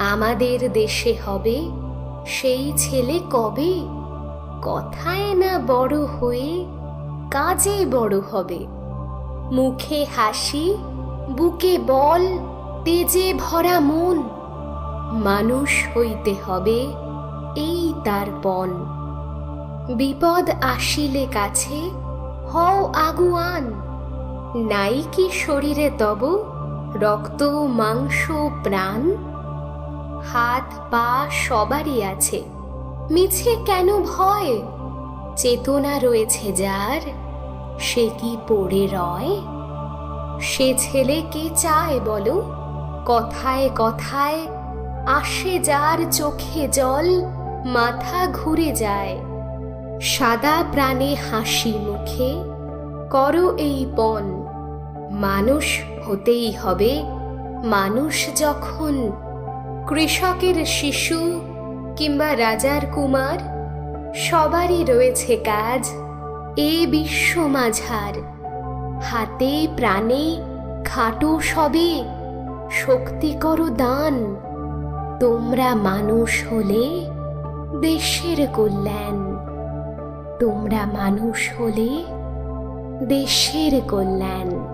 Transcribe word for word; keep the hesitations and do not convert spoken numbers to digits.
আমাদের দেশে হবে সেই ছেলে কবে, কথায় না বড় হয়ে কাজে বড় হবে। মুখে হাসি, বুকে বল, তেজে ভরা মন, মানুষ হইতে হবে এই তার পণ। বিপদ আসিলে কাছে হও আগুয়ান, নাই কি শরীরে তব রক্ত মাংস প্রাণ? হাত পা সবারই আছে, মিছে কেন ভয়? চেতনা রয়েছে যার, সে কি পড়ে রয়? সে ছেলে কে চায় বলো, কথায় কথায় আসে যার চোখে জল, মাথা ঘুরে যায়। সাদা প্রাণে হাসি মুখে করো এই পণ, মানুষ হতেই হবে মানুষ যখন। কৃষকের শিশু কিংবা রাজার কুমার, সবারই রয়েছে কাজ এ বিশ্ব মাঝার। হাতে প্রাণে খাটো সবে, শক্তি করো দান, তোমরা মানুষ হলে দেশের কল্যাণ। তোমরা মানুষ হলে দেশের কল্যাণ।